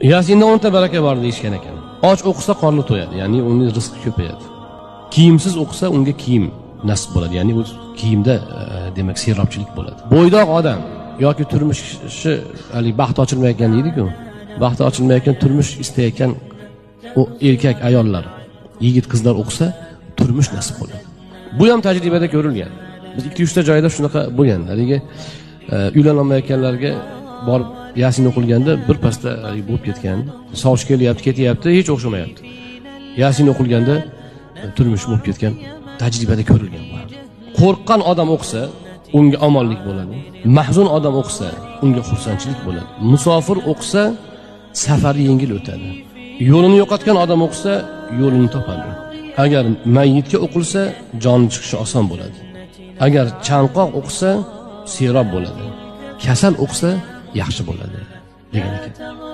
Yasinda 10 ta baraka bor deyishgan ekan. Och o'qisa qorni to'yadi, ya'ni uning rizqi ko'payadi. Kiyimsiz o'qisa unga kiyim nasib bo'ladi, ya'ni u kiyimda demak serobchilik bo'ladi. Bo'ydoq odam yoki turmushi hali baxti ochilmayotgan deydi-ku. Baxti ochilmayotgan, turmush istayotgan o erkak ayollar, yigit qizlar o'qsa turmush nasib bo'ladi. Bu ham tajribada ko'rilgan. Biz 2-3 ta joyda shunaqa bo'lgan. Haligi uylanolmayotganlarga borib Yasin o'qilganda bir pasda bo'lib ketgan. Sovush kelyapti, ketyapti, hech o'xshamayapti. Yasin o'qilganda turmush bo'lib ketgan, tajribada ko'rilgan bu. Qo'rqqan odam o'qsa, unga omonlik bo'ladi. Mahzun odam o'qsa, unga xursandchilik bo'ladi. Musofir o'qsa, safari yengil o'tadi. Yo'lini yo'qotgan odam o'qsa, yo'lini topadi. Agar mayyitga o'qilsa, joni chiqishi oson bo'ladi. Agar chanqoq o'qsa, serob bo'ladi. Kasal o'qsa, yaxshi bo'ladi degan ekan.